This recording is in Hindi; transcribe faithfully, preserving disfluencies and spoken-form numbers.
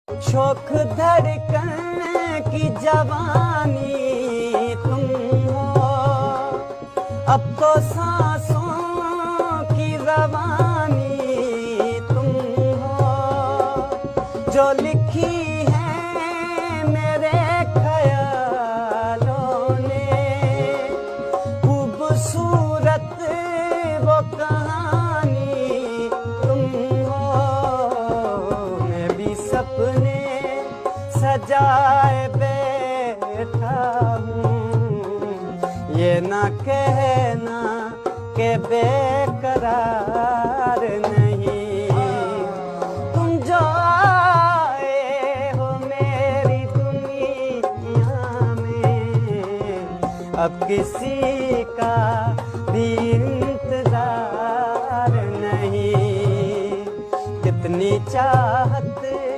शोख धड़कन की जवानी तुम हो, अब तो सांसों की रवानी तुम हो, जो लिखी है मेरे ख्यालों ने, खूबसूरत वो कहानी तुम हो। मैं भी सपने सजाए बैठा हूँ, ये ना कहना के बेकरार नहीं। तुम जो आए हो मेरी दुनिया में, अब किसी का भी इंतजार नहीं। कितनी चाहत